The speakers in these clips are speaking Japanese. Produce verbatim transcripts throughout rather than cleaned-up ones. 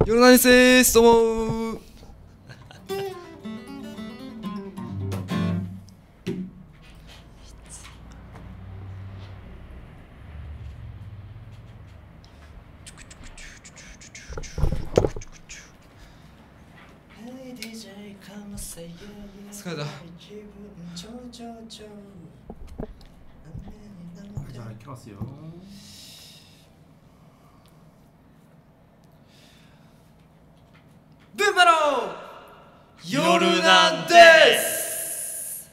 夜ナイスです。どうも疲れた。 じゃあ行きますよ。 ブンマの夜なんです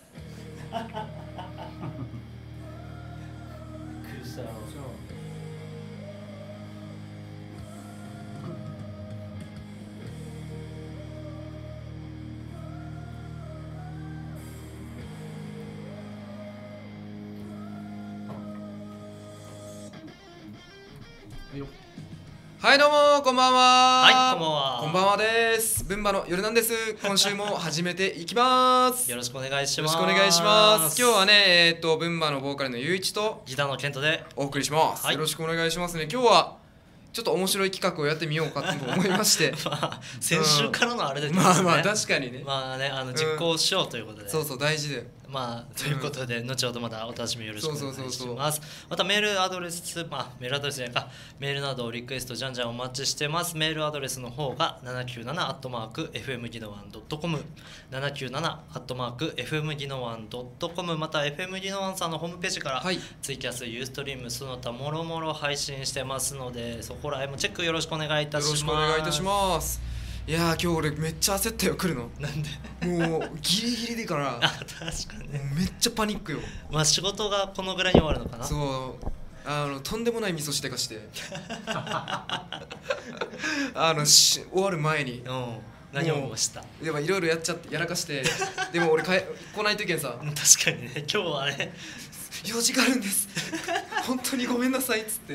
はいよ。 はい、どうもこんばんは。 はい、こんばんは。 こんばんはです。ブンマの夜なんです。今週も始めていきますよろしくお願いします。 よろしくお願いします。今日はね、えー、っとブンマのボーカルのゆういちとギターのケントでお送りします、 はい、 よろしくお願いしますね。今日はちょっと面白い企画をやってみようかと思いましてまあ先週からのあれですね、 うん、まあまあ確かにね、 まあね、あの実行しようということで、 うん、そうそう大事で、 まあということで、うん、後ほどまたお楽しみよろしくお願いします。 そうそうそうそう、 またメールアドレス、まあメールアドレスじゃないか、メールなどリクエストじゃんじゃんお待ちしてます。メールアドレスの方がななきゅうななアットマークエフエムギノワンドットコム、ななきゅうななアットマークエフエムギノワンドットコム、また エフエムギノワンさんのホームページから、はい、ツイキャス、ユーストリームその他もろもろ配信してますので、そこらへんもチェックよろしくお願いいたします。 よろしくお願いいたします。いやー、今日俺めっちゃ焦ったよ、来るの。 なんでもうギリギリでからあ、確かにね、 めっちゃパニックよ。 まあ仕事がこのぐらいに終わるのかな。 そうあのとんでもない味噌汁かしてあのし終わる前に、 うん、何を思いました。 でもいろいろやっちゃってやらかしてでも俺かえ来ないといけんさ。 確かにね、今日はね用事があるんです本当にごめんなさいっつって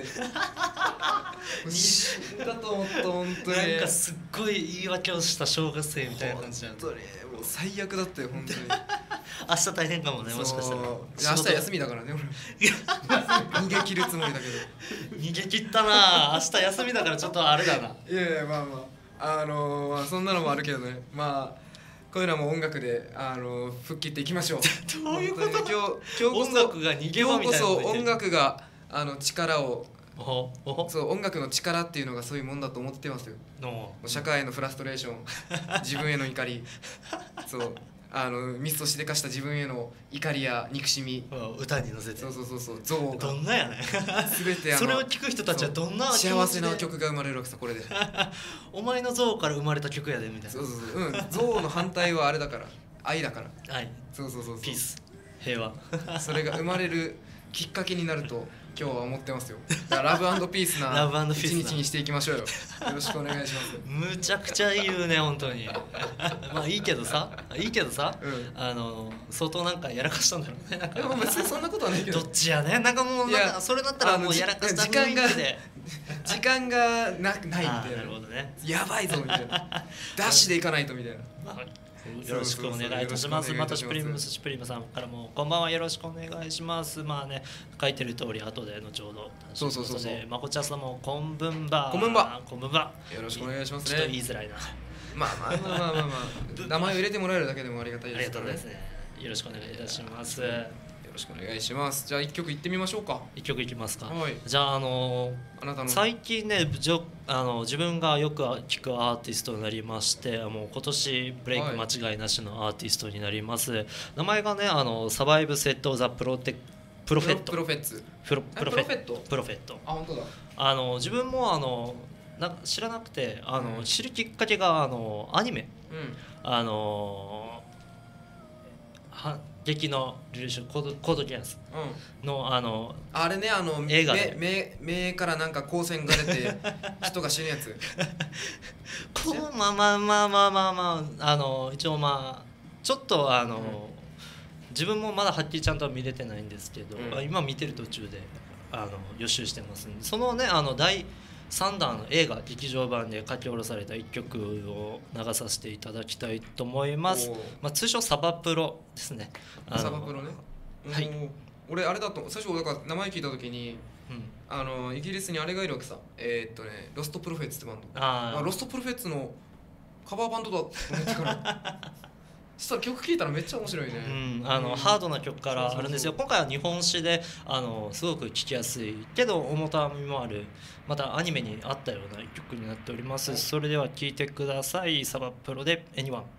死んだと思った。本当になんかすっごい言い訳をした小学生みたいな感じじゃん。 本当にもう最悪だったよ本当に明日大変かもね、もしかしたら。 明日休みだからね俺逃げ切るつもりだけど逃げ切ったな。明日休みだからちょっとあれだな。 いやいや、まあまああのー、まあそんなのもあるけどね、まあこういうのはもう音楽で、あのー、吹っ切っていきましょうどういうこと。 今日今日こそ音楽が逃げ場みたいな。 今日こそ音楽があの力をおおそう音楽の力っていうのがそういうもんだと思ってますよ。 の社会へのフラストレーション自分への怒りそうあのミスをしでかした自分への怒りや憎しみ歌に乗せて、 そうそうそうそう憎悪どんなやね全てあのそれを聞く人たちはどんな気持ちで幸せな曲が生まれるわけさ、これでお前の憎悪から生まれた曲やでみたいな。 そうそうそう、うん、憎悪の反対はあれだから愛だから、 はい、 そうそうそうそう、 ピース、平和それが生まれるきっかけになると今日は思ってますよ。だからラブ&ピースなラブ&ピースな一日にしていきましょうよ。よろしくお願いします。 むちゃくちゃ言うね本当にまあいいけどさいいけどさ、 うん、 あの相当なんかやらかしたんだろうね。なんかでも別にそんなことはないけどどっちやね、なんかもうなんかそれだったらもうやらかした時間が雰囲気で時間がなないみたいな、 なるほどね、 やばいぞみたいなダッシュでいかないとみたいな、 まあよろしくお願いいたします。またシュプリームスシュプリームさんからもこんばんは、よろしくお願いします。まあね、書いてる通り後で後ほど。 そうそうそうそう。 まこちゃんさんもこんぶんば。 こんぶんば。 こんぶんば。 よろしくお願いしますね。 ちょっと言いづらいな。 まあまあまあまあまあまあ。名前を入れてもらえるだけでもありがたいですからね。 ありがとうですね。よろしくお願いいたします。 よろしくお願いします。じゃあ一曲いってみましょうか。 一曲いきますか。 はい。 じゃああのあなたの最近ね、じょあの自分がよく聴くアーティストになりまして、もう今年ブレイク間違いなしのアーティストになります。はい、名前がね、あのサバイブセットザプロテプロフェット。 プロフェッツ。 プロプロフェット。プロフェット。 あ、本当だ。 あの自分もあのな知らなくて、あの、うん、知るきっかけがあのアニメ。うん、あのは劇のリレーションコードコードギアスの、うん、あのあれね、あの映画で目目からなんか光線が出て人が死ぬやつこうまあまあまあまあまあまああの一応まあちょっとあの、うん、自分もまだはっきりちゃんとは見れてないんですけど、うん、今見てる途中であの予習してますんで、そのねあの第さんだんの映画劇場版で書き下ろされたいっきょくを流させていただきたいと思います。まあ、通称サバプロですね。 サバプロね。はい。俺あれだと最初だから名前聞いた時に、うん、 あのイギリスにあれがいるわけさ、えー、っとねロストプロフェッツってバンド。 ああロストプロフェッツのカバーバンドだと思ってからそしたら曲聴いたらめっちゃ面白いね。 うん、あの、うん、ハードな曲からあるんですよ。今回は日本史であのすごく聴きやすいけど重たみもある、またアニメにあったような曲になっております。それでは聴いてください。サバプロで エニワン。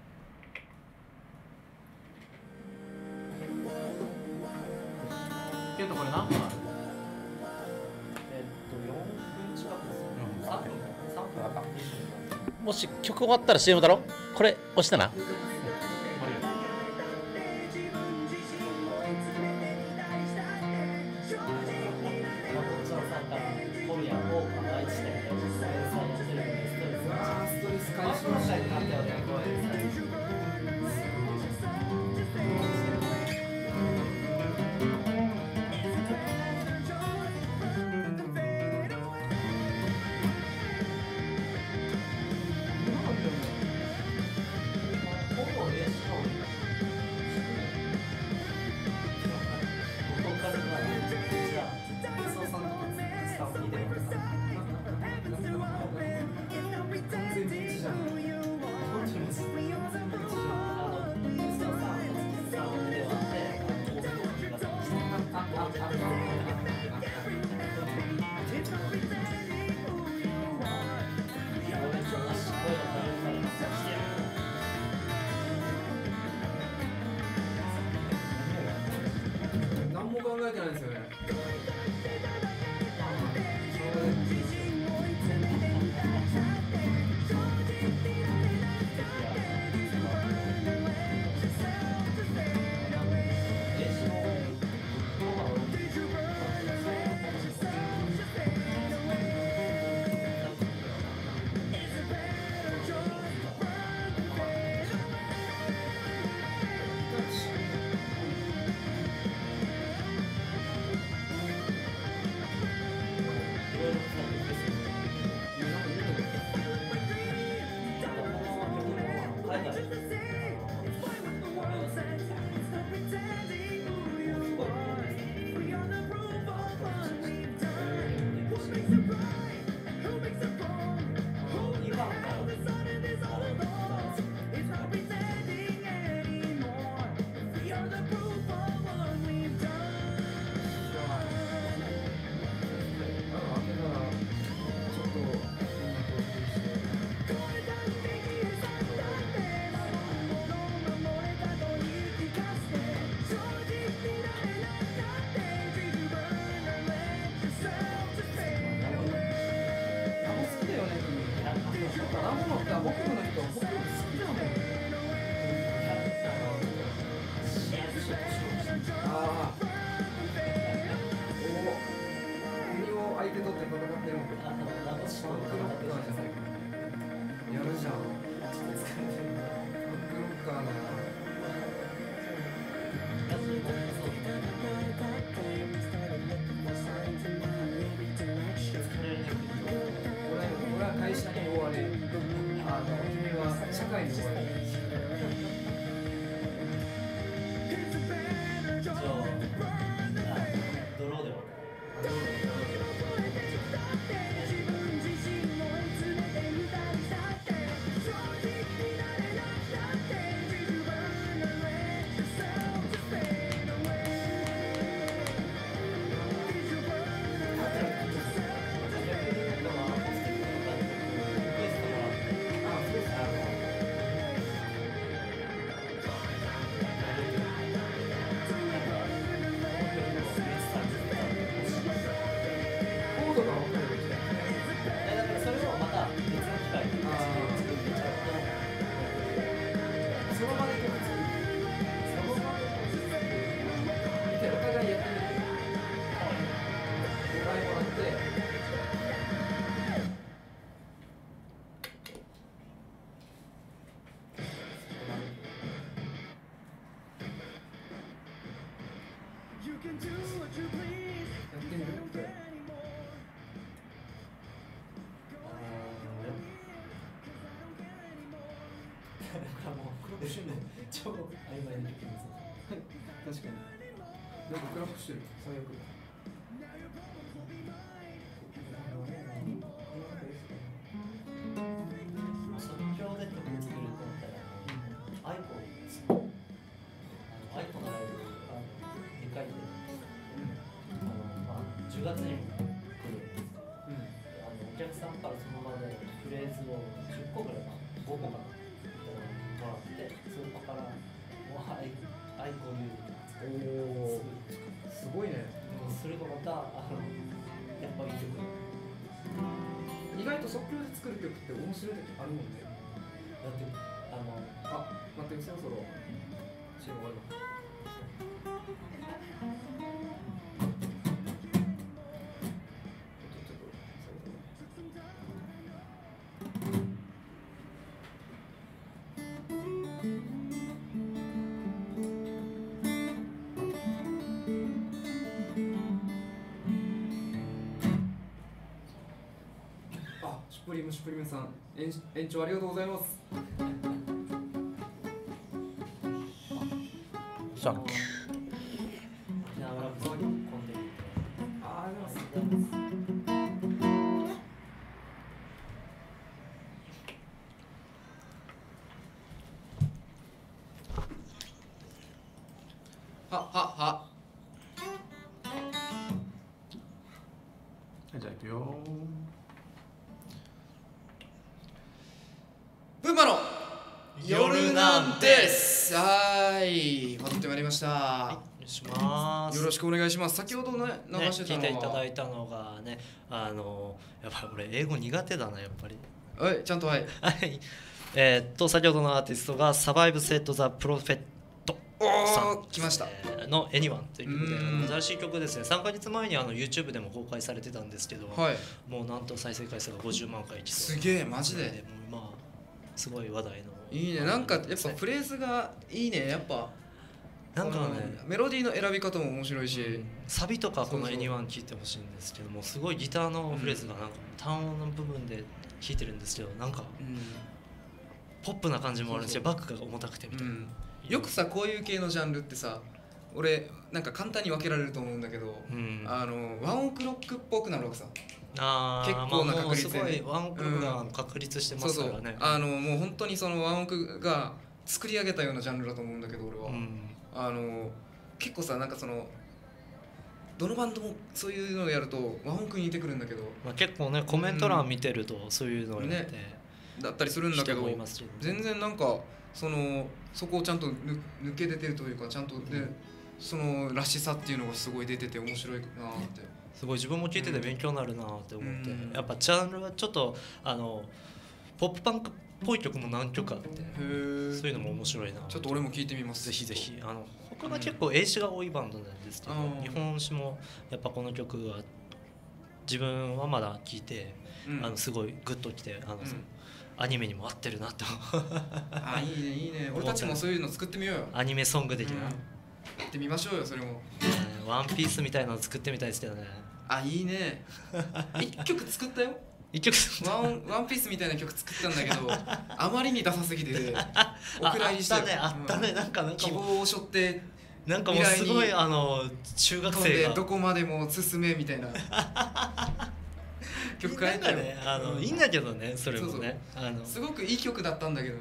ケントこれ何分ある？ えっとよんぷん近くです。さんぷんさんぷんあかん。 もし曲終わったら シーエム だろ。これ押したな。 何も考えてないんですよね。 超曖昧な曲です。 確かに。なんかクラップしてる。最悪。 がつにも来るんですよ。 うん、 あのお客さんからその場でフレーズをじゅっこぐらいかごこかなもらってそこからもうアイアイコ流で作っておーすごいね。 それがまたあのやっぱいい曲意外と即興で作る曲って面白い時あるもんね。 だってあのあ、待ってそろそろ シーエム 終わるの。あ、シュプリームシュプリームさん、延延長ありがとうございます。 サンキュー。 沖縄ラブソングコンテンツあありがとうございます。ははは。 じゃあいくよブンマの夜なんです。はーい、戻ってまいりました。 お願いします。 よろしくお願いします。先ほどね、流ね、 してたのは、 聞いていただいたのがね、あのやっぱり俺英語苦手だなやっぱり。 はい、ちゃんとはい。 はい。えーっと先ほどのアーティストがサバイブセットザプロフェットさんおー、来ました。 えーの エニワン という曲で、 うんあの新しい曲ですね。さんかげつまえにあの YouTube でも公開されてたんですけど、 はい。 もうなんと再生回数がごじゅうまんかい一すげえ、マジで。 もうまあすごい話題の。 いいね、なんかやっぱフレーズがいいね、やっぱ。 なんかね、 メロディーの選び方も面白いし、 うんサビとかこのそうそうエニワン 聴いてほしいんですけども、すごいギターのフレーズがなんか単音の部分で弾いてるんですけど、なんかうんポップな感じもあるし、 そうそうバックが重たくてみたいな、 うん、よくさこういう系のジャンルってさ、俺なんか簡単に分けられると思うんだけど、 うんあのワンオクロックっぽくなるわけさ。 あー結構なまあもう確率でねすごいワンオクが確立してまそうそうすからね。 あのもう本当にそのワンオクが作り上げたようなジャンルだと思うんだけど俺は、 うんあの結構さなんかそのどのバンドもそういうのをやるとワンオクに似てくるんだけどまあ、結構ねコメント欄見てるとそういうのをやって、 だったりするんだけど人もいますけどね全然なんかそのそこをちゃんとぬ抜け出てるというかちゃんとでそのらしさっていうのがすごい出てて面白いなってすごい自分も聞いてて勉強になるなって思って、 うんやっぱジャンルはちょっとあのポップパンクっぽい曲も何曲かあって、 へーそういうのも面白いな。 ちょっと俺も聞いてみますぜひぜひ。あの他が結構英詞が多いバンドなんですけど、 うん日本詞もやっぱこの曲は自分はまだ聴いて、 うんあのすごいグッときてあの、 うんアニメにも合ってるなとあいいねいいね俺たちもそういうの作ってみようよ、 アニメソング的な、 うんやってみましょうよそれもうんワンピースみたいなの作ってみたいですけどね。 あいいね一曲作ったよ一曲ワンワンピースみたいな曲作ったんだけどあまりにダサすぎてお蔵入りしてあったねあったね、なんかなんかもう希望を背負ってなんかもうすごい未来にあの中学飛んで生がどこまでも進めみたいな曲書いたよ、 なんかねあの、 うんいいんだけどねそれもねあのすごくいい曲だったんだけど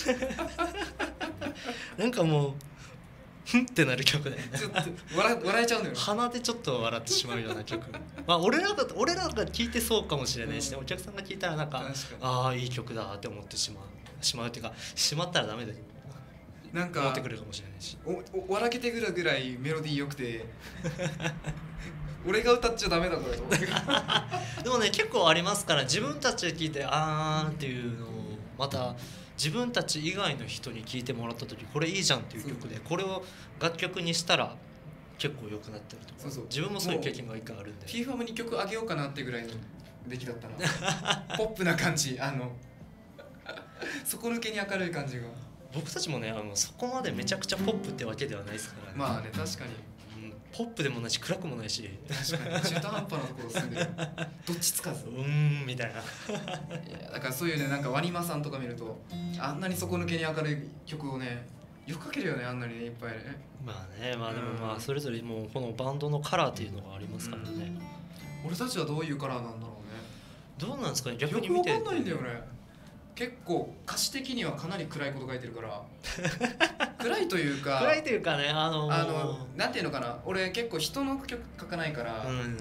なんかもうふんってなる曲でちょっと笑笑えちゃうんだよね鼻でちょっと笑ってしまうような曲まあ俺らが俺らが聴いてそうかもしれないし、ねうんお客さんが聴いたらなんか確かにああいい曲だって思ってしまうしまうっていうかしまったらダメだけどなんか思ってくれるかもしれないしおお笑けてくるぐらいメロディー良くて俺が歌っちゃダメだこれと思ってでもね結構ありますから自分たちで聴いてあーっていうのをまた自分たち以外の人に聴いてもらった時これいいじゃんっていう曲でこれを楽曲にしたら結構良くなったりとかそうそう自分もそういう経験が一回あるんでティーファムに曲あげようかなってぐらいの出来だったなポップな感じあの底抜けに明るい感じが僕たちもねあのそこまでめちゃくちゃポップってわけではないですからね、 まあね確かにうんポップでもないし暗くもないし確かに中途半端なところ住んでるどっちつかずうーんみたいないやだからそういうねなんかワニマさんとか見るとあんなに底抜けに明るい曲をねよく書けるよねあんなにねいっぱいねまあねまあでもまうんあそれぞれもうこのバンドのカラーっていうのがありますからね、 俺たちはどういうカラーなんだろうねどうなんですかね逆よに見てくわかんないんだよね結構歌詞的にはかなり暗いこと書いてるから暗いというか暗いというかねあのあのなんていうのかな俺結構人の曲書かないから、 うん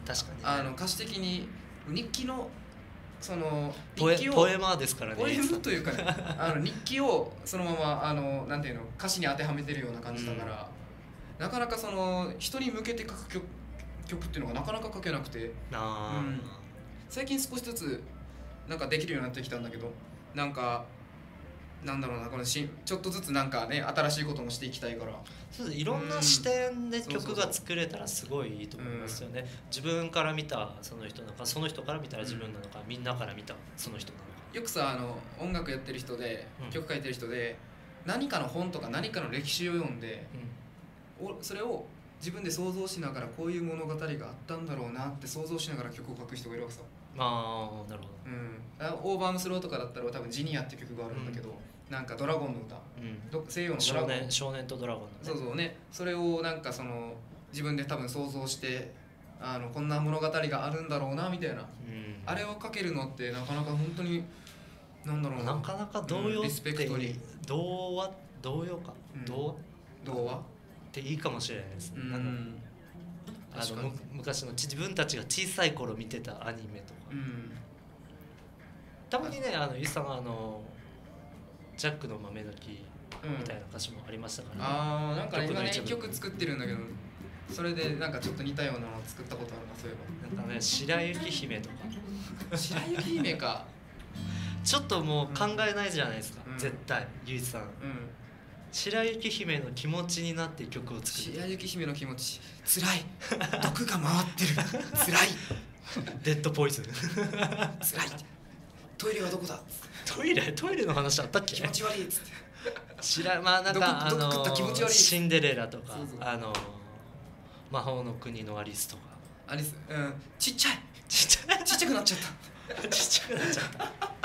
確かに、ね、 あの歌詞的に日記のそのポエ日記をポエマーですからね。 ポエムというか、ね、あの日記をそのままあのなんていうの歌詞に当てはめてるような感じだから、うん、なかなかその人に向けて書く曲、曲っていうのがなかなか書けなくて、 あ、 うん、最近少しずつなんかできるようになってきたんだけど、なんかなんだろうな、このしちょっとずつなんかね新しいこともしていきたいから、 そういろんな視点で曲が作れたらすごいいいと思いますよね。うん、自分から見たその人なのか、その人から見たら自分なのか、うん、みんなから見たその人なのか。 よくさあの音楽やってる人で、うん、曲書いてる人で何かの本とか何かの歴史を読んで、うん、おそれを自分で想像しながらこういう物語があったんだろうなって想像しながら曲を書く人がいるわけさ。 ああ、なるほど。 うん、オーバームスローとかだったら多分ジニアって曲があるんだけど、うん、なんかドラゴンの歌、うん、西洋のドラゴン、少年、 少年とドラゴンの、ね、 そうそうね、それをなんかその自分で多分想像してあのこんな物語があるんだろうなみたいな、うん、あれを書けるのってなかなか本当になんだろうな、 なかなか童謡って、うん、リスペクトに童話童謡か、うん、童話童話っていいかもしれないですね。うん、 なんあの昔の自分たちが小さい頃見てたアニメとか、うん、たまにね、あのゆうさんはあのジャックの豆の木みたいな歌詞もありましたから、ね、 うん、ああ、なんか今ね曲作ってるんだけど、それでなんかちょっと似たようなのを作ったことあるな、そういえば。なんかね、白雪姫とか白雪姫かちょっともう考えないじゃないですか、うん、絶対ゆういちさん、うん、白雪姫の気持ちになって曲を作る。 白雪姫の気持ち、つらい毒が回ってるつらいデッドポイズンつらいトイレはどこだ、 トイレトイレの話あったっけ、 気持ち悪いっつって知ら、まあなんかあのシンデレラとか、そうそう、あの魔法の国のアリスとか、 アリス、うん、ちっちゃいちっちゃいちっちゃくなっちゃったちっちゃくなっちゃった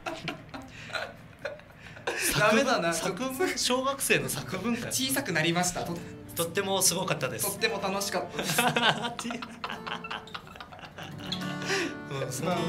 ダメだな、 作文、小学生の作文会小さくなりました。 と, とってもすごかったです。 とっても楽しかったですうん、その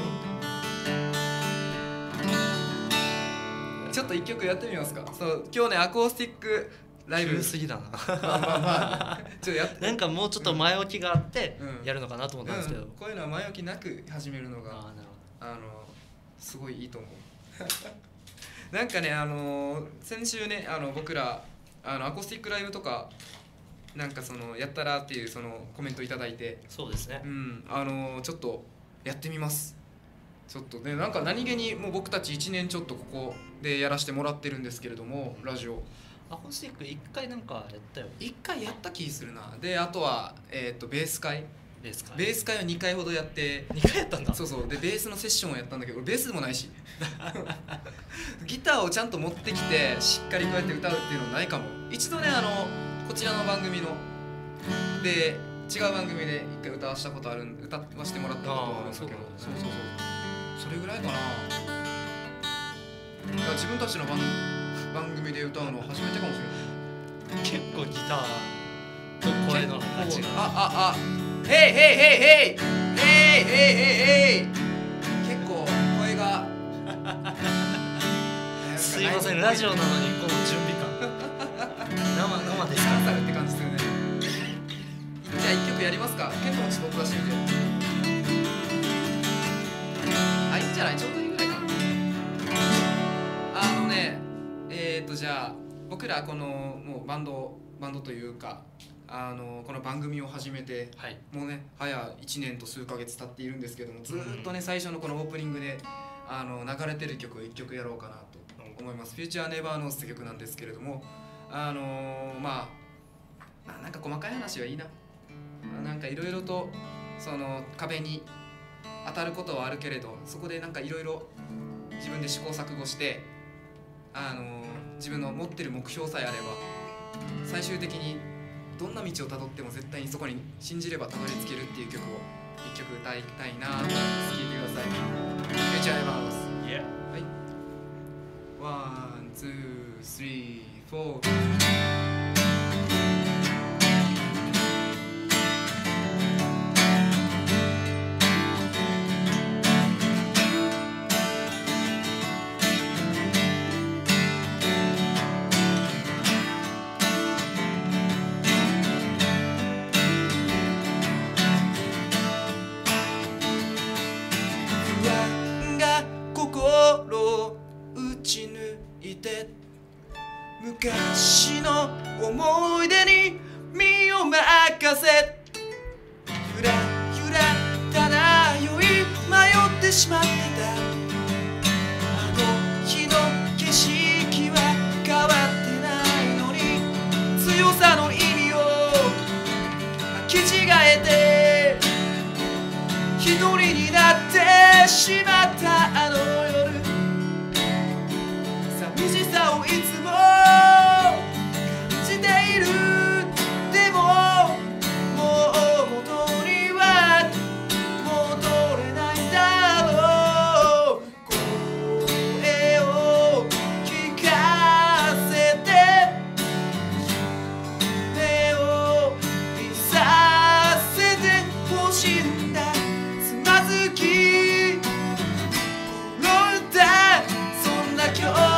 ちょっと一曲やってみますか。そう今日ねアコースティックライブ急すぎだなまあまあまあちょっとやってなんかもうちょっと前置きがあってやるのかなと思ったんですけど、 うんうん、こういうのは前置きなく始めるのが あ, あ, なるほどあのすごいいいと思うなんかねあの先週ねあの僕らあのアコースティックライブとかなんかそのやったらっていうそのコメントいただいて、 そうですね、 うん、あのちょっとやってみます。ちょっとねなんか何気にもう僕たちいちねんちょっとここでやらせてもらってるんですけれども、ラジオアコースティックいっかいなんかやったよ。 いっかいやった気するな。であとは、えー、とベース会ベース会ベース会はにかいほどやって、 にかいやったんだ。 そうそう、でベースのセッションをやったんだけど、俺ベースでもないしギターをちゃんと持ってきてしっかりこうやって歌うっていうのはないかも。一度ねあのこちらの番組ので違う番組で一回歌わしたことある歌わしてもらったことあるんだけど、そうそうそう、それぐらいかな。だから自分たちの 番, 番組で歌うのは初めてかもしれない。 結構ギターと声の形があああヘイヘイヘイヘイヘイヘイヘイヘイ結構声がすいません、ラジオなのにこの準備感生生ですかって感じするね。じゃあ一曲やりますか。ケントもちょっと出してみて。あ、いいんじゃない、ちょうどいいぐらいかな。あのねえーとじゃあ僕らこのもうバンドバンドというかあのこの番組を始めて、はい、もうね早いちねんと数ヶ月経っているんですけども、ずっとね最初のこのオープニングであの流れてる曲をいっきょくやろうかなと思います。 Future Never Knows って曲なんですけれども、あのまあなんか細かい話はいいな。なんかいろいろとその壁に当たることはあるけれど、そこでなんかいろいろ自分で試行錯誤してあの自分の持ってる目標さえあれば最終的にどんな道をたどっても絶対にそこに信じればたどり着けるっていう曲を一曲歌いたいなと思います。聴いてください。 Future Never Knows、yeah. はい、ワン、ツー、スリー、フォー昔の思い出に身を任せゆらゆら漂い迷ってしまってたあの日の景色は変わってないのに強さの意味を履き違えて一人になってしまったあの夜寂しさをいつも感じているでももう元には戻れないだろう声を聞かせて夢を見させてほしいんだつまずき転んだそんな今日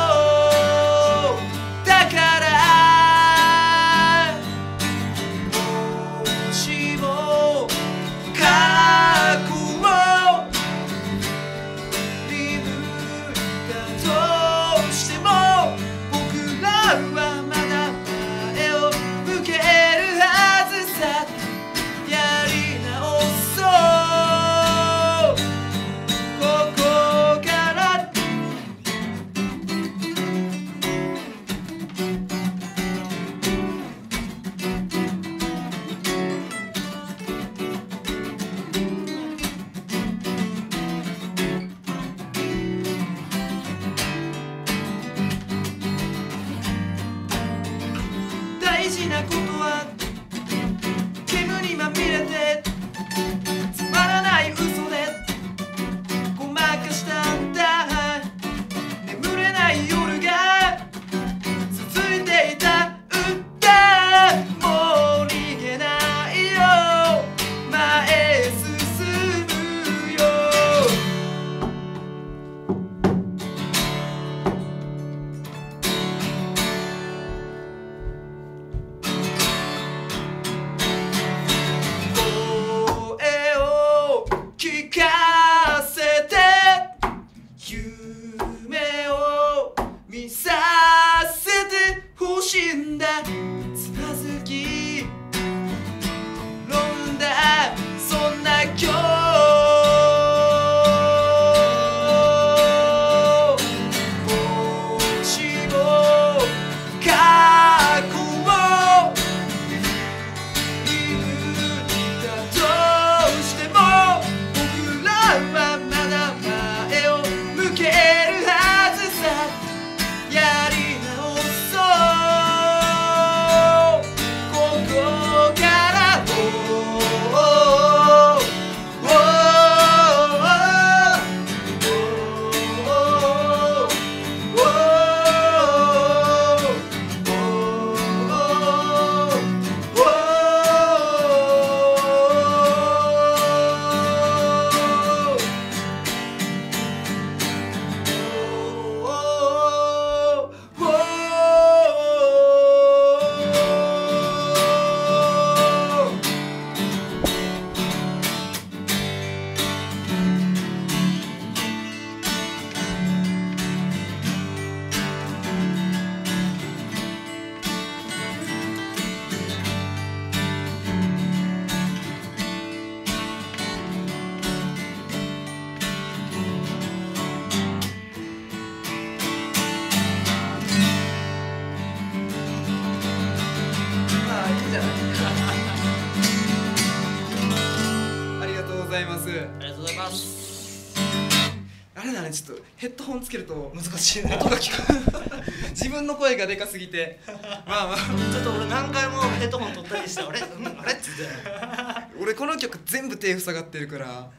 大事なことは煙にまみれてつまらない嘘でごまかしたんだ眠れない夜が続いていた歌もう逃げないよ前進むよ聞かせて夢を見させてほしいんだつまずき転んだそんな今日もしも過去を見たとしてもはまだ前を向けるはずさやり直そうここからありがとうございます。 ありがとうございます。 あれだね、ちょっとヘッドホンつけると難しいね。 音が聞こえ自分の声がでかすぎてまあまあちょっと俺何回もヘッドホン取ったりしてあれ、うん、あれっつって俺この曲全部手塞がってるから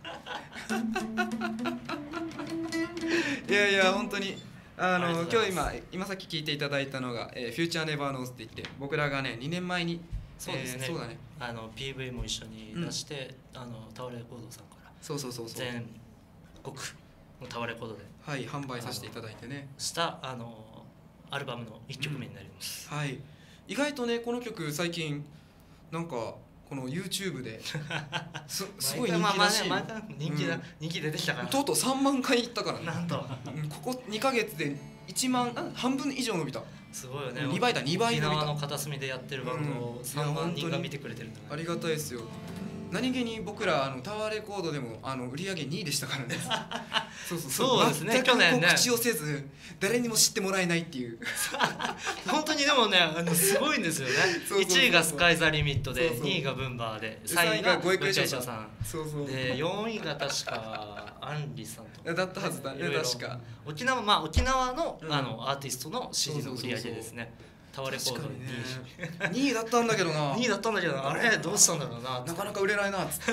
いやいや本当にあの今日今今さっき聞いていただいたのが、えー、フューチャーネバーノーズって言って僕らがねにねんまえにそうですね、 えー、そうだねあの ピーブイ も一緒に出して、うん、あのタワレコードさんからそうそうそうそう全国のタワレコードではい販売させていただいてねしたあのアルバムのいっきょくめになります、 うん、はい意外とねこの曲最近なんかこの YouTube ですすごい毎回人気だし、 まあまあね毎回人気だ、 うん人気出てきたからとうとうさんまんかいいったからね。 なんとうんここにかげつでいちまんあ半分以上伸びた。 すごいよね。 にばいだにばい伸びた。 沖縄の片隅でやってるバンドをうんさんまんにんが見てくれてるんだから、 ありがたいですよ。何気に僕らあのタワーレコードでもあの売り上げにいでしたからね。そうそうそうですね全く去年ね告知をせず誰にも知ってもらえないっていう。 本当にでもねあのすごいんですよね。 そうそうそういちいがスカイザリミットでそうそうにいがブンバーでさんいさんいががごえくごえくれしょさんれしょさんそうそうでよんいが確かアンリさんとかだったはずだねいろいろ確か。 沖縄まあ沖縄の、 うんあのアーティストの シーディー の売り上げですね。タワーレコードにねにいだったんだけどな。 にいだったんだけどあれどうしたんだろうななかなか売れないなっつって。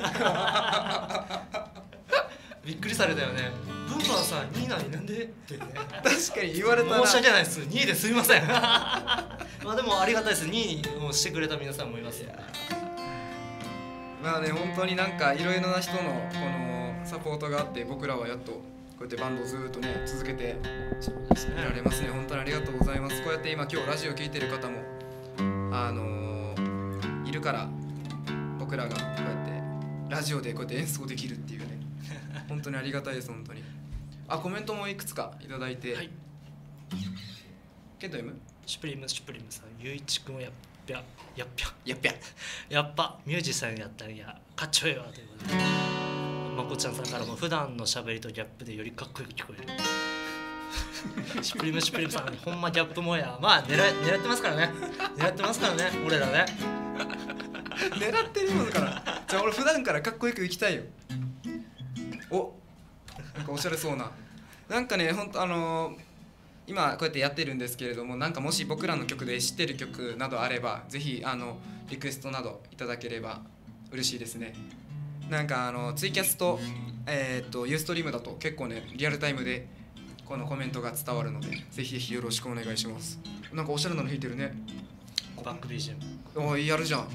びっくりされたよね。ブンバーさんにいなのになんでってね確かに言われたな。 申し訳ないですにいですみませんまあでもありがたいです。にいにもしてくれた皆さんもいますよ。 まあね本当になんかいろいろな人のこのサポートがあって僕らはやっとこうやってバンドをずーっとね続けてそうですねいられますね。本当にありがとうございます。こうやって今今日ラジオ聞いてる方もあのー、いるから僕らがこうやってラジオでこうやって演奏できるっていうね本当にありがたいです本当に。あコメントもいくつかいただいて、はい、ケント M？ シュプリームシュプリームさんゆういちくんやっぴゃやっぴゃやっぴゃやっぱミュージシャンやったんやかっちょええわということでまこちゃんさんからも普段の喋りとギャップでよりかっこよく聞こえるシュプリームシュプリームさんほんまギャップもやまあ狙狙ってますからね狙ってますからね俺らね狙ってるのかな。じゃあ俺普段からかっこよくいきたいよ。おなんかおしゃれそうななんかねほんとあのー、今こうやってやってるんですけれどもなんかもし僕らの曲で知ってる曲などあればぜひあのリクエストなどいただければ嬉しいですね。なんかあのツイキャスとえー、っとユーストリームだと結構ねリアルタイムでこのコメントが伝わるのでぜひぜひよろしくお願いします。なんかおしゃれなの弾いてるね。 バック ビージーエムおいやるじゃん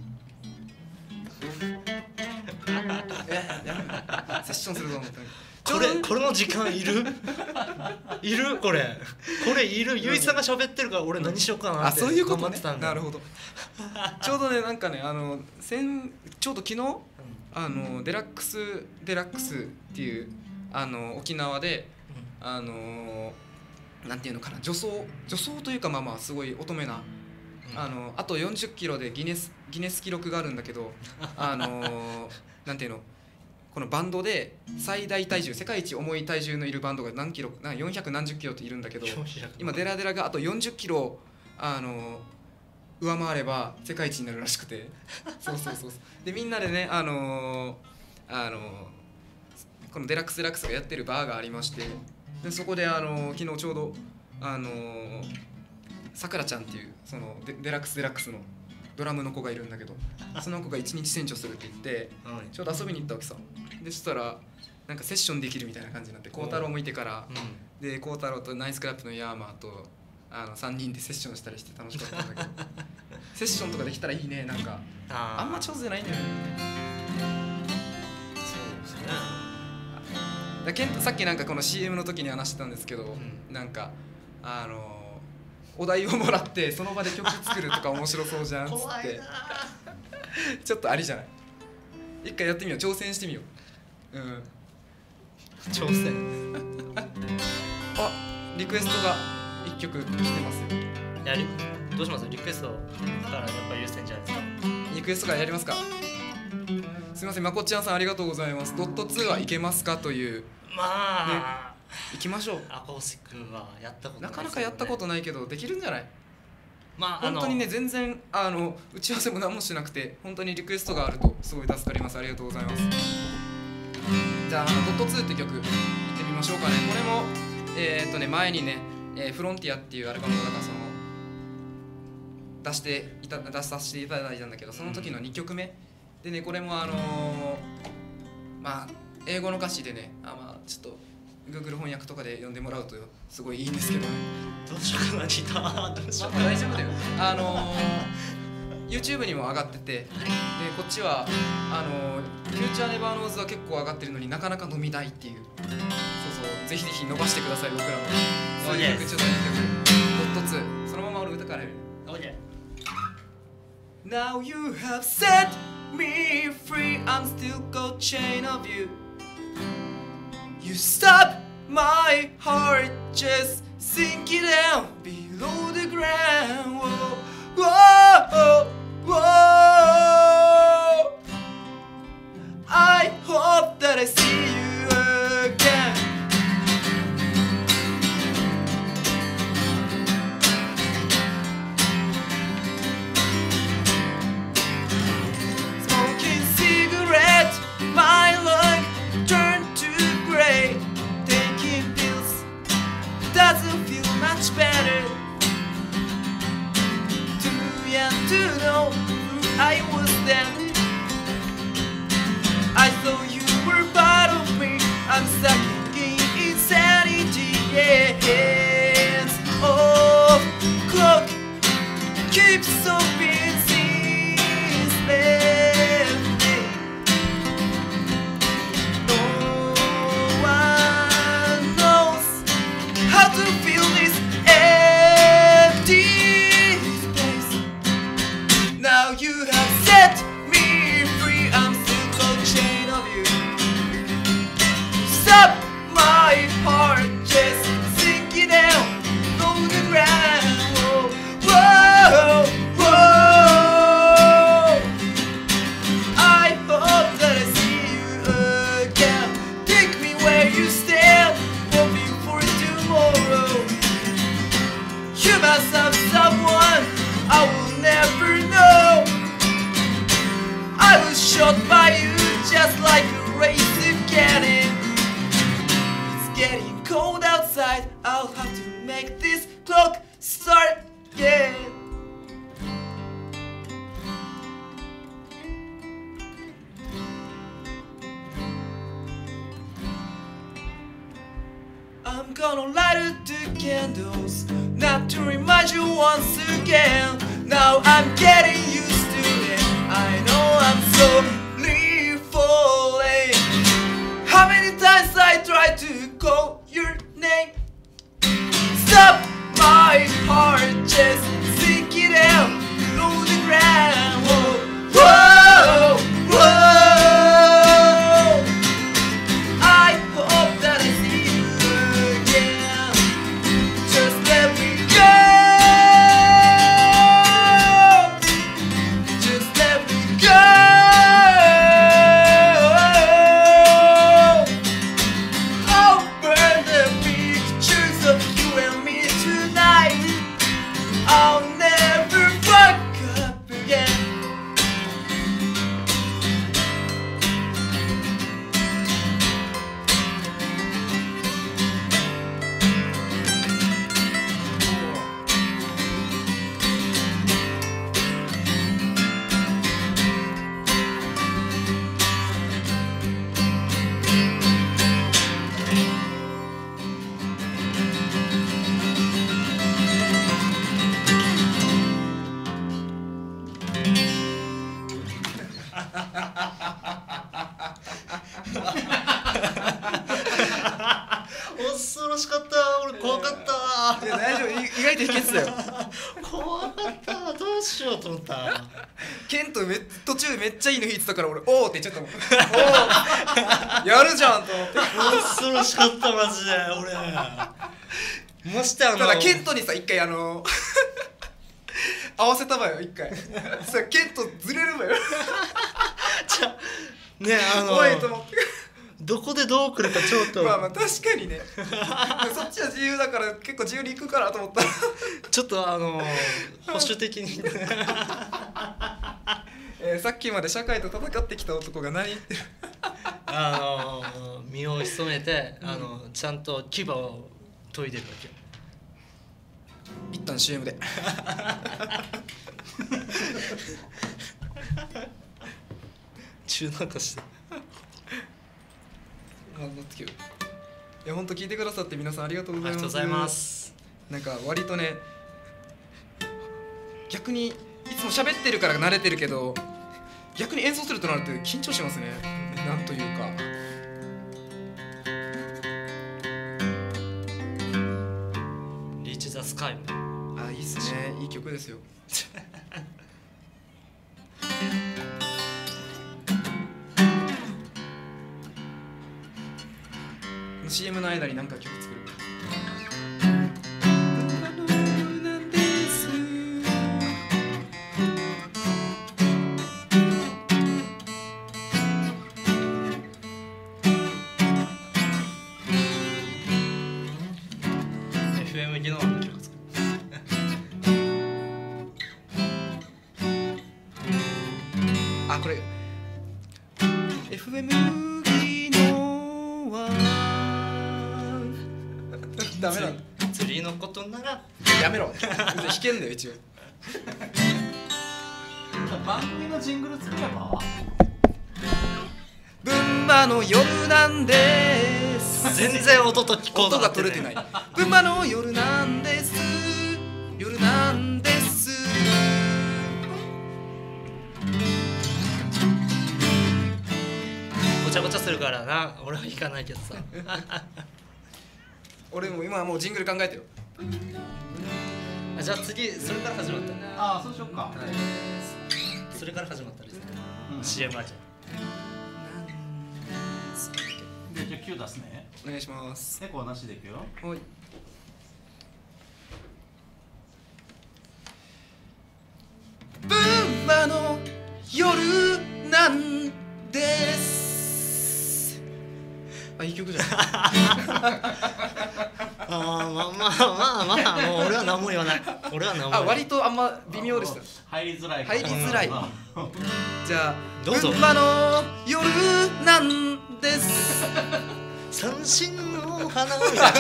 えやるセッションするぞ思ったこれこれの時間いるいるこれこれいるゆいさんが喋ってるから俺何しようかなってあそういうことね頑張ってたんだ。 なるほどちょうどねなんかねあの先ちょうど昨日あのデラックスデラックスっていうあの沖縄であのなんていうのかな女装女装というかまあまあすごい乙女なあのあとよんじゅっキロでギネスギネス記録があるんだけどあのなんていうのこのバンドで最大体重世界一重い体重のいるバンドが何キロなよんひゃく何十キロっているんだけど今デラデラがあとよんじゅっキロあの上回れば世界一になるらしくてそうそうそうでみんなでねあのあのこのデラックスデラックスがやってるバーがありましてでそこであの昨日ちょうどあのさくらちゃんっていうその デ, デラックスデラックスのドラムの子がいるんだけどその子がいちにち船長するって言ってちょうど遊びに行ったわけさ。でそしたらなんかセッションできるみたいな感じになって孝太郎もいてから、うん、で孝太郎とナイスクラップのヤーマーとあのさんにんでセッションしたりして楽しかったんだけどセッションとかできたらいいね。なんか あ, あんま上手じゃないんだよね。 そうですね。 だケントさっきなんかこの シーエム の時に話してたんですけど、 うん、 なんかあのお題をもらってその場で曲作るとか面白そうじゃんっつってちょっとありじゃない。一回やってみよう挑戦してみよう。うん挑戦あリクエストがいっきょく来てますよ。 いやどうしますリクエストからやっぱり優先じゃないですか。 リクエストからやりますか。すみませんまこっちゃんさんありがとうございます。ドットツーはいけますかというまあ、 ね行きましょう。 アコースティックはやったことない、 なかなかやったことないけどできるんじゃない。 まあ本当にね全然あの打ち合わせも何もしなくて本当にリクエストがあるとすごい助かります。ありがとうございます。じゃああのドットツーって曲いってみましょうかね。これもえー、っとね前にね、えー、フロンティアっていうアルバムの中その出していた出させていただいたんだけどその時のにきょくめでねこれもあのー、まあ英語の歌詞でねあまあちょっとGoogle 翻訳とかで読んでもらうとすごいいいんですけどね。 どうしようかなギターどうしようかな。大丈夫だよ。あのー、YouTube にも上がってて、でこっちはあのー、フューチャーネバーノーズは結構上がってるのになかなか飲みないっていう。そうそうぜひぜひ伸ばしてください僕らも。そういう曲ちょっといっきょくドットツーそのまま俺歌からやる。 オッケー。 Now you have set me free, I'm still got chain of you. You stop my heart just sinking down below the ground. Whoa, whoa, whoa. I hope that I see you again. Smoking cigarette, my lung turned to gray. Taking pills doesn't feel much better. Too young to know who I was then. I thought you were part of me. I'm stuck in insanity. Yes. Oh, clock keeps on being since left me. No one knows how to feel this empty space. Now you have set me free. I'm still got chain of you. Stop my heart just sinking down on the ground. Whoa, whoa, whoa. I hope that I see you again. Take me where you stand, hoping for tomorrow. You must have someone I will never know. I was shot by you just like a racing cannon. It's getting cold outside, I'll have to make this clock start again. I'm gonna light up the candles, not to remind you once again. Now I'm getting used to it. I know I'm slowly falling. How many times I tried to call your name? Stop my heart just sinking down below the ground. Whoa, whoa, whoa. I hope that I see you again. Just let me go. Just let me go. I'll burn the pictures of you and me tonight. I'll never fuck up again. 恐ろしかった。俺怖かった。 いや大丈夫、い意外と秘訣だよ。 怖かった。どうしようと思った。 ケントめ途中めっちゃいいの弾いてたから俺おーって言っちゃったもん。おーやるじゃんと思って。 恐ろしかったマジで俺。ましてあのただケントにさ一回あの合わせたわよ一回。さケントずれるわよ。 じゃねあのおいと思って。 どこでどう来るかちょっとまあまあ確かにね。そっちは自由だから結構自由に行くかなと思ったら。 ちょっとあの保守的にえー、さっきまで社会と戦ってきた男が何言ってる。 あの身を潜めて、あのちゃんと牙を研いでるわけ。 一旦 シーエム で。 中断してまあ乗ってきる。いや本当聞いてくださって皆さんありがとうございます。 ありがとうございます。 なんか割とね逆にいつも喋ってるから慣れてるけど逆に演奏するとなると緊張しますね。なんというかリーチ・ザ・スカイもあいいっすね。いい曲ですよ。 シーエム の間に何か曲作る。 エフエム 技能の曲作る。 あ、これ エフエム 技能はダメなんだ。 釣りのことならやめろ。弾けんだよ一応。 番組のジングル作れば分馬の夜なんです。 全然音と聞こう音が取れてない。分馬の夜なんです。夜なんです。 ごちゃごちゃするからな。俺は弾かないけどさ。 俺も今はもうジングル考えてよ。 あ、じゃあ次それから始まったね。 ああそうしよっか、 それから始まったですね、 うん、 シーエム あじゃでじゃあQ出すね。 お願いします。 猫はなしでいくよ。 はい。分馬の夜なんです。あ、いい曲じゃん。 あー、まあまあまあまあ、もう俺は何も言わない。俺は何も言わない。 あ、割とあんま微妙でした。 入りづらい。 入りづらい。じゃあ、 どうぞ。 分馬の夜なんです。 三振の花みたいな。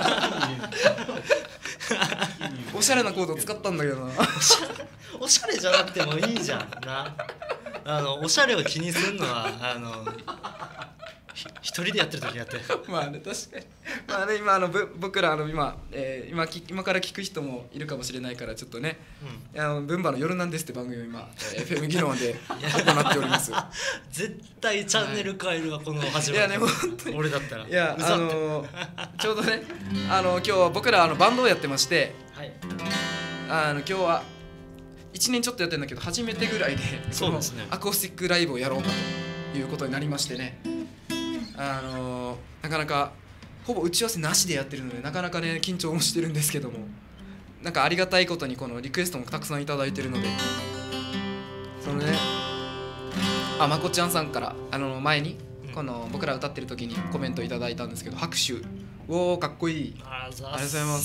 おしゃれなコード使ったんだけどな。 おしゃれじゃなくてもいいじゃんな。あのおしゃれを気にするのはあの一人でやってる時やって。 まあね、確かに。まあね、今あのぶ僕らあの今、えー、今き今から聞く人もいるかもしれないからちょっとね、うん、あの分馬の夜なんですって番組を今、えー、エフエム 技能で行っております。 絶対チャンネル変えるわ、はい、この始まり。いやね、本当に俺だったら。 いや、あのー、ちょうどね、あの今日は僕らあのバンドをやってまして、はい、あの今日はいちねんちょっとやってるんだけど初めてぐらいでそうですね、 アコースティックライブをやろうかということになりましてね、あのー、なかなかほぼ打ち合わせなしでやってるのでなかなかね緊張もしてるんですけども、なんかありがたいことにこのリクエストもたくさんいただいてるので、そのね、あ、まこちゃんさんからあの前にこの僕ら歌ってる時にコメントいただいたんですけど、拍手、おーかっこいい、ありがとうございます。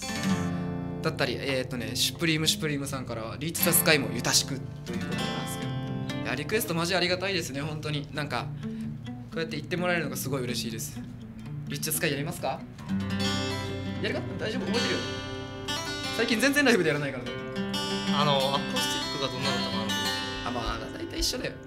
だったり、えーっとね、シュプリームシュプリームさんからはリーチ・ザ・スカイもゆたしくということなんですけど、いやリクエストマジありがたいですね。本当になんかこうやって言ってもらえるのがすごい嬉しいです。リーチ・ザ・スカイやりますか？やるか？大丈夫？覚えてるよ。最近全然ライブでやらないからね。 あのアコースティックがどんなのかな。 あ、まあ大体一緒だよ。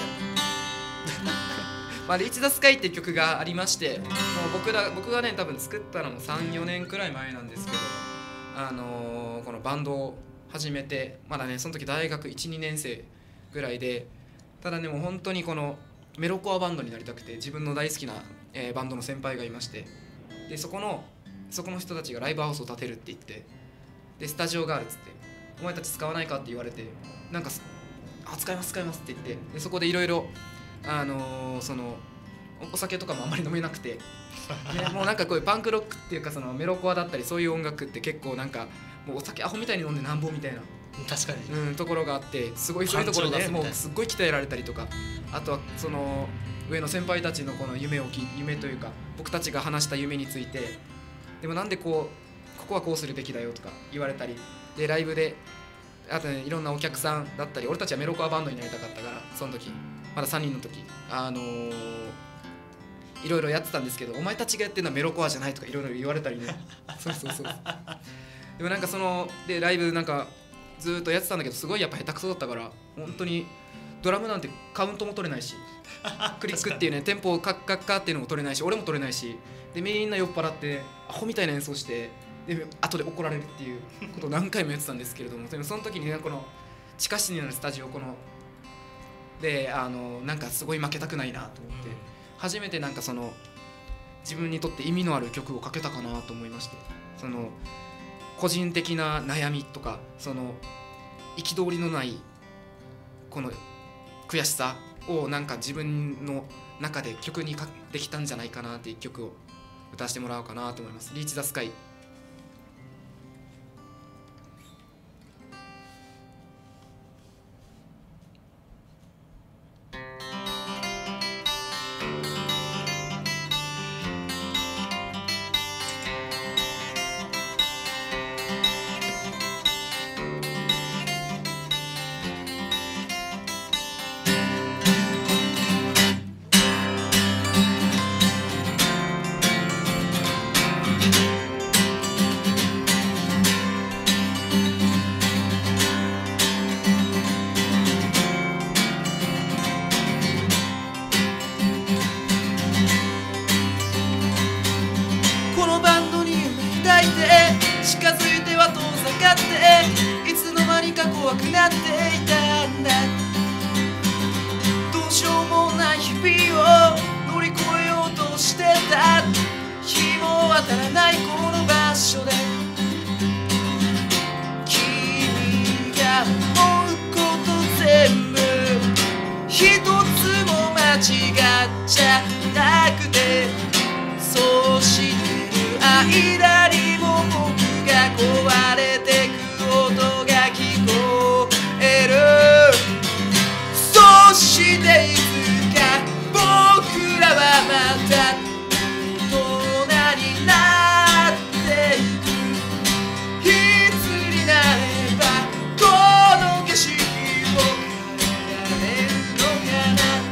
まあ、リーチ・ザ・スカイっていう曲がありまして、もう僕ら僕がね多分作ったのもさん、よねんくらい前なんですけど、あのー、このバンドを始めてまだねその時大学いち、にねん生ぐらいで、ただねもう本当にこのメロコアバンドになりたくて、自分の大好きな、えー、バンドの先輩がいまして、でそこのそこの人たちがライブハウスを建てるって言って、でスタジオがあるっつって、お前たち使わないかって言われて、なんかあ使います使いますって言って、でそこでいろいろあのー、そのお酒とかもあんまり飲めなくて、でもうなんかこういうパンクロックっていうかそのメロコアだったりそういう音楽って結構なんかもうお酒アホみたいに飲んでなんぼみたいな、 確かに、 うん、ところがあって、すごいそういうところでもうすっごい鍛えられたりとか、あとはその上の先輩たちのこの夢をき夢というか僕たちが話した夢について、でもなんでこうここはこうするべきだよとか言われたりで、ライブであとねいろんなお客さんだったり、俺たちはメロコアバンドになりたかったから、その時まださんにんの時あのー、いろいろやってたんですけど、お前たちがやってるのはメロコアじゃないとかいろいろ言われたりね。そうそうそう。でもなんかそのでライブなんかずっとやってたんだけど、すごいやっぱ下手くそだったから、本当にドラムなんてカウントも取れないし、クリックっていうねテンポをカッカッカっていうのも取れないし、俺も取れないし、でみんな酔っ払ってアホみたいな演奏して、で後で怒られるっていうことを何回もやってたんですけれども、でもその時にねこの地下室にあるスタジオこのであのなんかすごい負けたくないなと思って、初めてなんかその自分にとって意味のある曲をかけたかなと思いまして、その個人的な悩みとかその憤りのないこの悔しさをなんか自分の中で曲にできたんじゃないかなっていう曲を歌わせてもらおうかなと思います。リーチザスカイ。近づいては遠ざかっていつの間にか怖くなっていたんだ。どうしようもない日々を乗り越えようとしてた。日も当たらないこの場所で君が思うこと全部一つも間違っちゃなくて、そうしてる間にも僕が壊れてく音が聞こえる。そしていつか僕らはまた大人になっていく。いつになればこの景色を変えられるのかな。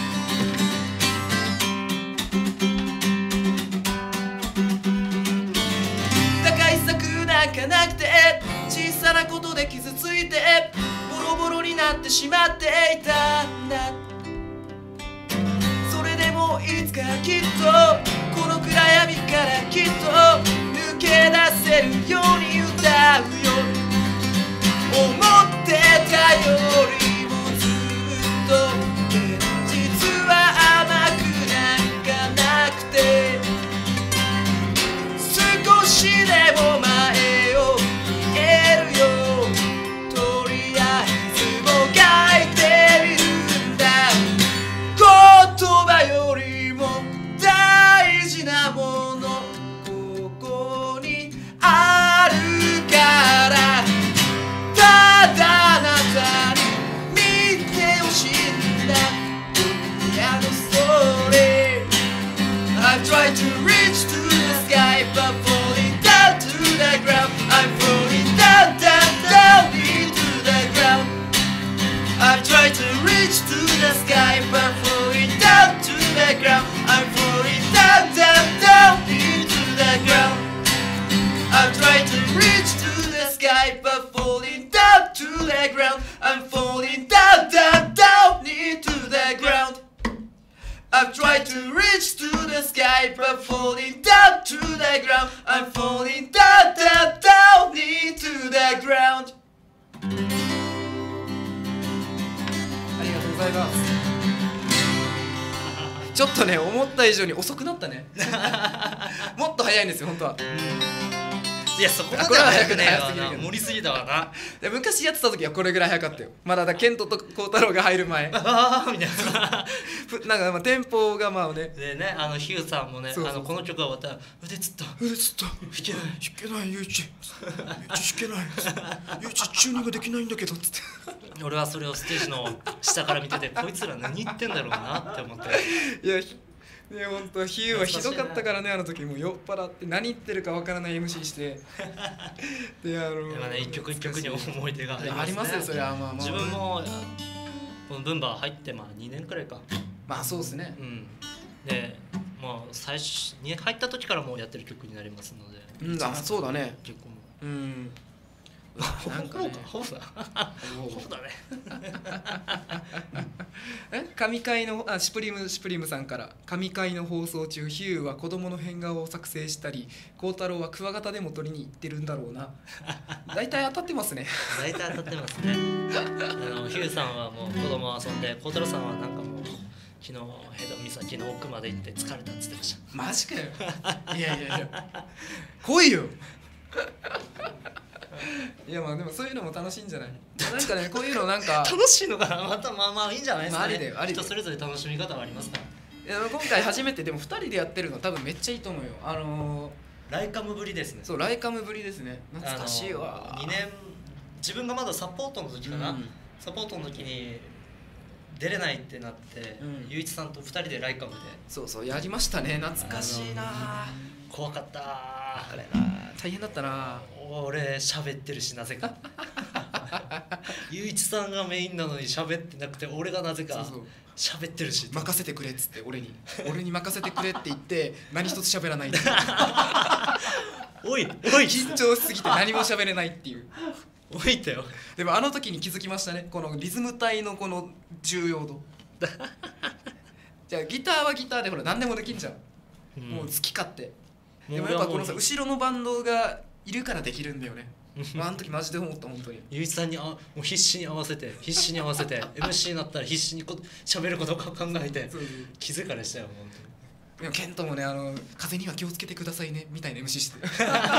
なんかなくて小さなことで傷ついてボロボロになってしまっていたんだ。それでもいつかきっとこの暗闇からきっと抜け出せるように歌うよ。思ってたよりもずっと現実は甘くなんかなくて、少しでも前を見えるよ。とりあえずもがいてみるんだ。言葉よりも大事なものここにあるから、ただあなたに見てほしいんだ僕らのストーリー。 I've tried to reach to the sky but falling down to the ground. I'm falling down, down, down into the ground. I've tried to reach to the sky but falling down to the ground. I'm falling down, down, down into the ground. I've tried to reach to the sky but falling down to the ground. I'm falling down, down, down into the ground. I've tried to reach to the sky but falling down to the ground. I'm falling down, down, down into the ground. ありがとうございます。ちょっとね思った以上に遅くなったね。もっと早いんですよ本当は。 いやそこまでは早くねえわな、 盛盛りすぎだわな。 で昔やってた時はこれぐらい早かったよ。まだだケントと孝太郎が入る前。 ああみたいな。 ふなんかまあテンポがまあね。 でね、あのヒューさんもね、 そうそうそう、 あのこの曲が終わったら腕つった腕つった弾けない弾けないゆうちゆうち弾けないゆうちチューニングできないんだけどっつって。 俺はそれをステージの下から見ててこいつら何言ってんだろうなって思って。 いやね、ほんとヒューはひどかったからね。あの時もう酔っ払って何言ってるかわからない エムシー してであのでもね一曲一曲に思い出がありますね。 ありますよそれは。まあまあ自分もこのブンバー入ってまあにねんくらいか。 まあそうですね。 うんでまあ最初に入った時からもうやってる曲になりますので。 うんあそうだね。 結構もうんなんかねほぼだほぼだね。 え神回のあシュプリムシュプリムさんから神回の放送中ヒューは子供の変顔を作成したり孝太郎はクワガタでも取りに行ってるんだろうな。大体当たってますね。 大体当たってますね。あのヒューさんはもう子供遊んで孝太郎さんはなんかもう昨日ヘド岬の奥まで行って疲れたっつってました。 マジかよ。いやいやいや来いよ。いやまあでもそういうのも楽しいんじゃない。なんかねこういうのなんか楽しいのかな。またまあまあいいんじゃないですかね。 まあありだよありだよ。 人それぞれ楽しみ方はありますから。 い今回初めてでもふたりでやってるの多分めっちゃいいと思うよ。あのー、ライカムぶりですね。 そうライカムぶりですね。懐かしいわ。 にねん自分がまだサポートの時かな、うん、サポートの時に出れないってなって、うん、ゆういちさんとふたりでライカムでそうそうやりましたね。懐かしいな。 怖かったあれな、大変だったな。 俺喋ってるしなぜかゆういちさんがメインなのに喋ってなくて俺がなぜか喋ってるし任せてくれっつって俺に俺に任せてくれって言って何一つ喋らないっておいおい緊張しすぎて何も喋れないっていうおいたよ。 でもあの時に気づきましたね、このリズム隊のこの重要度じゃあギターはギターでほら何でもできんじゃん、うん、もう好き勝手。でもやっぱこのさ後ろのバンドがいるからできるんだよねあの時マジで思った本当に。 ゆういちさんにあもう必死に合わせて必死に合わせてエムシー になったら必死にこ喋ることを考えて気づかれしたよ本当に。 ケントもねあの風には気をつけてくださいねみたいな エムシー して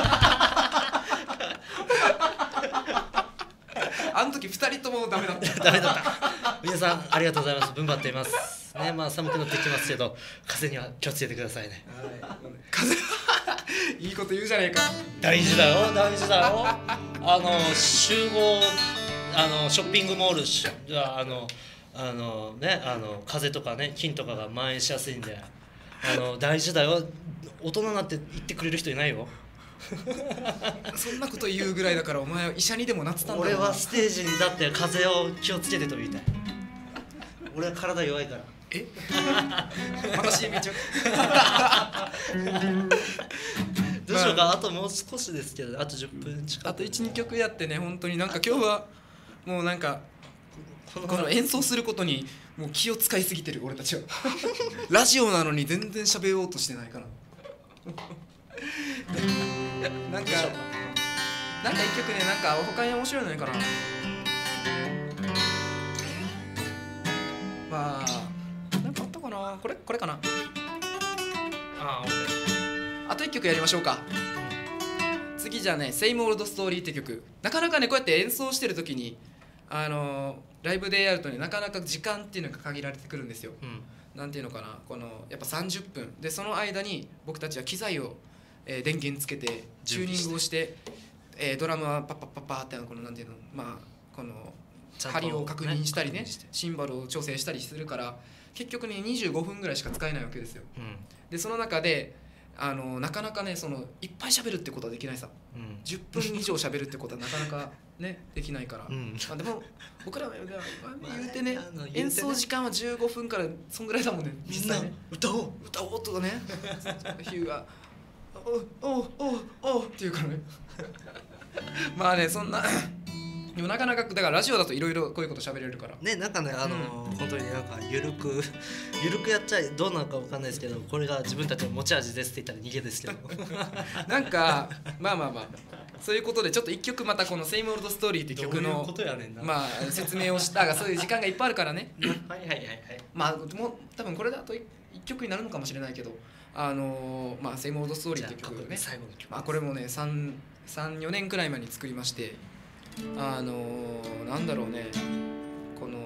あの時ふたりともダメだったダメだった皆さんありがとうございます。分張っていますね。まあ寒くなってきますけど風には気をつけてくださいね。 風いいこと言うじゃねえか。 大事だよ大事だよあの集合あのショッピングモールしあのあのねあの風邪とかね菌とかが蔓延しやすいんであの大事だよ。大人になって言ってくれる人いないよそんなこと言うぐらいだからお前は医者にでもなってたんだろうな。 俺はステージに立って風邪を気をつけてと言いたい。俺は体弱いから。 えまた シーエム ちゃうどうしようか、まあ、あともう少しですけどあとじゅっぷん近くあと いちにきょくやってね本当になんか今日はもうなんかこの演奏することにもう気を使いすぎてる俺たちはラジオなのに全然喋ろうとしてないからなんかなんか一曲ねなんか他に面白いのないかな。まあなんかあったかな。これこれかな。 ああ、 あといっきょくやりましょうか。次じゃあね「Same Old Story」って曲なかなかねこうやって演奏してる時にあのライブでやるとねなかなか時間っていうのが限られてくるんですよ、うん、なんていうのかなこのやっぱさんじゅっぷんでその間に僕たちは機材を、えー、電源つけてチューニングをして、えー、ドラムはパッパッパッパーってこのなんていうのまあこの針を確認したりねシンバルを調整したりするから結局ねにじゅうごふんぐらいしか使えないわけですよ、うん、でその中であのなかなかねそのいっぱい喋るってことはできないさ、うん、じゅっぷん以上喋るってことはなかなかねできないから、うん、あでも僕らは言うてね演奏時間はじゅうごふんからそんぐらいだもんね実際ね歌おう歌おうとかねヒューがおおおおおっていうからねまあねそんなでもなかなかだからラジオだといろいろこういうこと喋れるからねなんかねあのーうん、本当になんかゆるくゆるくやっちゃどうなのかわかんないですけどこれが自分たちの持ち味ですって言ったら逃げですけどなんかまあまあまあそういうことでちょっと一曲またこの「Same Old Story」って曲のまあ説明をしたがそういう時間がいっぱいあるからねはいはいはいはいまあもう多分これだと一曲になるのかもしれないけどあのー、まあ「Same Old Story」って曲ねまあこれもねさん、よねんくらい前に作りましてあのー、なんだろうねこの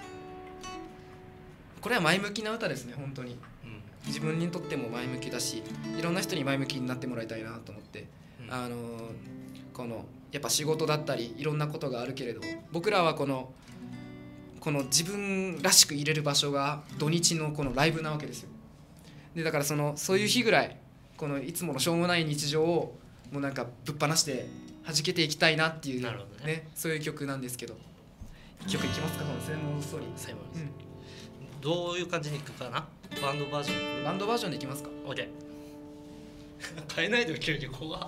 これは前向きな歌ですね本当に、うん、自分にとっても前向きだしいろんな人に前向きになってもらいたいなと思って、うん、あのー、このやっぱ仕事だったりいろんなことがあるけれど僕らはこのこの自分らしく入れる場所が土日のこのライブなわけですよ。でだからそのそういう日ぐらいこのいつものしょうもない日常をもうなんかぶっ放して弾けていきたいなっていう ね, ねそういう曲なんですけどいっきょくいきますかこの「セイモールストーリー」 セイモールストーリー、どういう感じにいくかなバンドバージョンバンドバージョンでいきますか OK 変えないでよ急にここが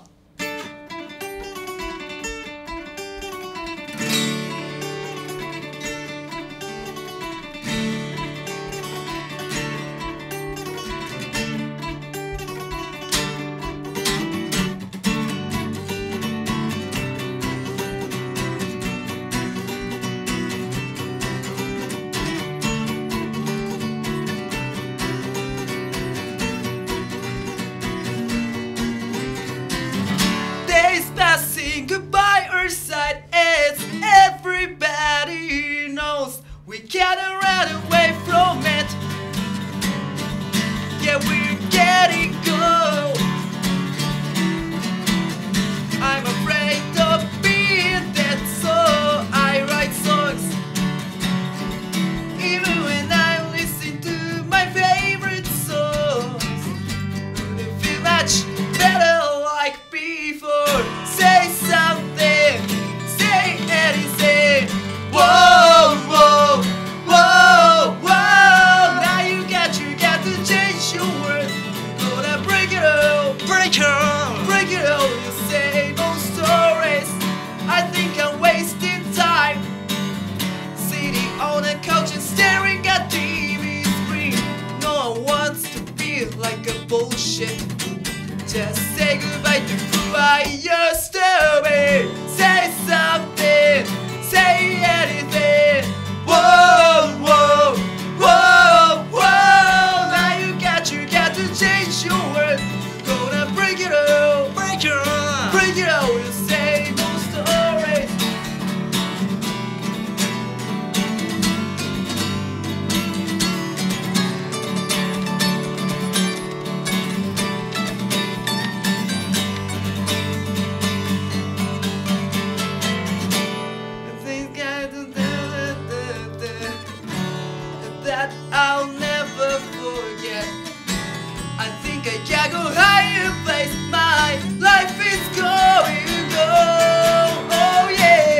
We can't run away from it Just say goodbye to write your story. Say something, say anything. Whoa, whoa, whoa, whoa. Now you got, you got to change your world. Gonna break it all, break it all, break it all. You say no stories. That I'll never forget. I think I can go higher place. My life is going to go. Oh yeah.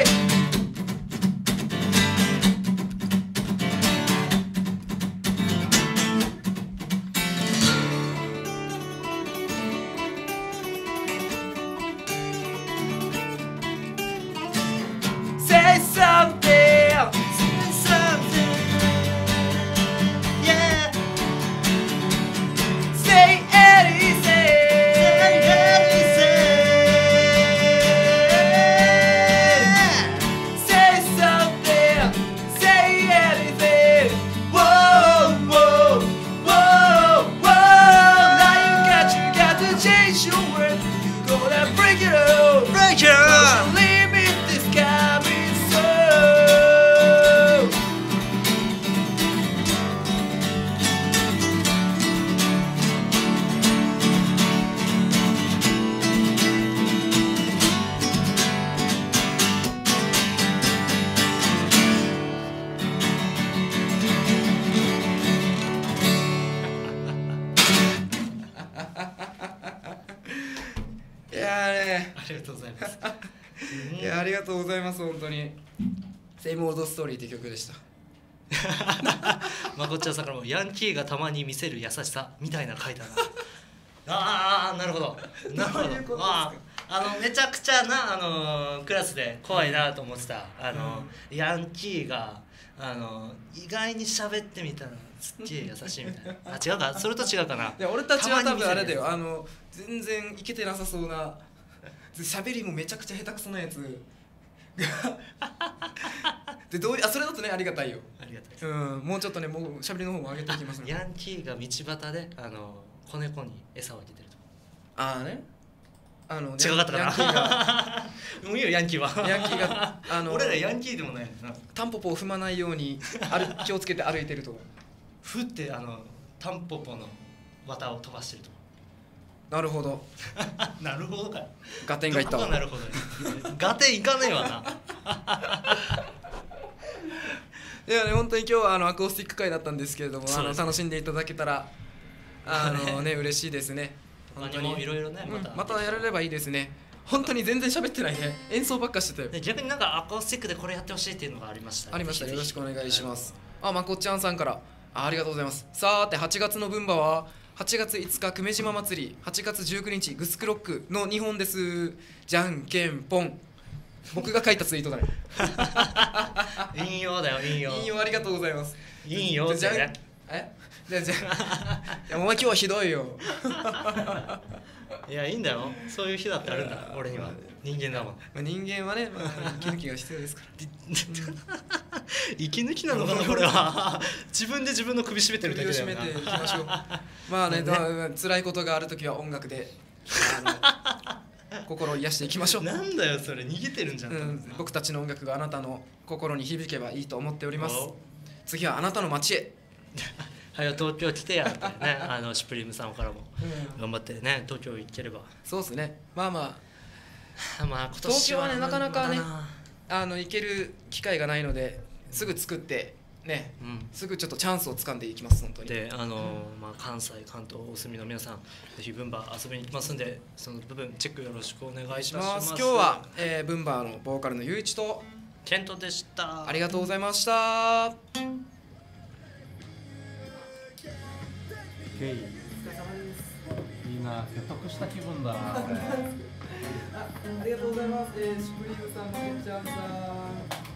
Say something. Say something. Yeah. Say anything. Say anything. Say something. Say anything. Whoa, whoa, whoa, whoa. Now you got, you got to change your world. You gonna break it all. Break it all. Leave me this coming soon.いやーね、 ありがとうございますいやありがとうございます本当に。セイムオールドストーリーって曲でした。 まこっちゃんさんからもヤンキーがたまに見せる優しさみたいな書いたなああなるほどなるほどどういうことですか。 ああのめちゃくちゃなあのクラスで怖いなと思ってたあの、うん、ヤンキーがあの意外に喋ってみたらすっげえ優しいみたいなあ違うかそれと違うかな。 いや俺たちは多分あれだよ、あの全然イケてなさそうな喋りもめちゃくちゃ下手くそなやつがでどういあそれだとねありがたいよ。 ありがたいです、 うん、もうちょっとねもう喋りの方も上げていきますので。 ヤンキーが道端であの子猫に餌をあげてると。 ああねあの違かったかな。 ヤンキーがもういいよヤンキーは。 ヤンキーがあの俺らヤンキーでもないのな。 タンポポを踏まないように歩気をつけて歩いてると。 ふってあのタンポポの綿を飛ばしてると。 なるほど。 なるほどかよ。 ガテンがいったわ。 なるほど。ガテンいかねえわな。 いやね本当に今日はあのアコースティック会だったんですけれども、あの楽しんでいただけたらあのね嬉しいですね。 本当にいろいろねまた、うん、またやれればいいですね。本当に全然喋ってないね。演奏ばっかしてたよ。 逆になんかアコースティックでこれやってほしいっていうのがありました、ね、 ありました。よろしくお願いします。あまこっちゃんさんからあありがとうございます。さーてはちがつの分馬ははちがついつか久米島祭り、はちがつじゅうくにちグスクロックのにほんです。じゃんけんぽん。僕が書いたツイートだね。 引用だよ引用。 引用ありがとうございます。 引用ってね。 えじゃあじゃあいやお前今日はひどいよ。 いやいいんだよ。そういう日だってあるんだ。俺には人間だもん。 まあ、人間はね、まあ、息抜きが必要ですから。 息抜きなのかなこれは。自分で自分の首絞めてるだけだよな。 首を絞めていきましょう。まあね、ね辛いことがあるときは音楽であの心を癒していきましょう。 なんだよそれ逃げてるんじゃん、うん、 僕たちの音楽があなたの心に響けばいいと思っております。次はあなたの街へ。 はよ東京来てやってね、あのシュプリームさんからも頑張ってね東京行ければ。 そうですね。まあまあまあ今年は東京はねなかなかねあの行ける機会がないのですぐ作ってね、うん、すぐちょっとチャンスを掴んでいきます本当に。 であの、まあ、関西関東お住みの皆さんぜひブンバ遊びに行きますんでその部分チェックよろしくお願いします。 今日は、えー、ブンバーのボーカルのゆういちとケントでした。 ありがとうございました。 いいな、説得した気分だな。 ありがとうございます。えー、シュプリームさん、まこっちゃんさん。